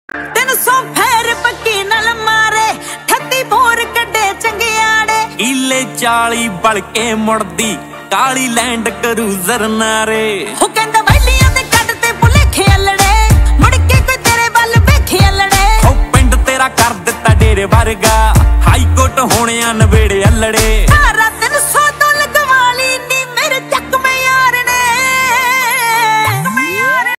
300 ਫੇਰ ਪੱਕੀ ਨਾਲ ਮਾਰੇ 38 ਬੋਰ ਕੱਢੇ ਚੰਗਿਆੜੇ ਇਲੇ 40 ਬਲ ਕੇ ਮੁੜਦੀ ਕਾਲੀ ਲੈਂਡ ਕਰੂਜ਼ਰ ਨਾਰੇ ਉਹ ਕਹਿੰਦਾ ਵੈਲੀਆਂ ਦੇ ਕੱਢ ਤੇ ਭੁਲੇਖੇ ਅਲੜੇ ਮੁੜ ਕੇ ਕੋਈ ਤੇਰੇ ਵੱਲ ਵੇਖੇ ਅਲੜੇ ਉਹ ਪਿੰਡ ਤੇਰਾ ਕਰ ਦਿੱਤਾ ਡੇਰੇ ਵਰਗਾ ਹਾਈ ਕੋਰਟ ਹੋਣਿਆ ਨਵੇੜੇ ਅਲੜੇ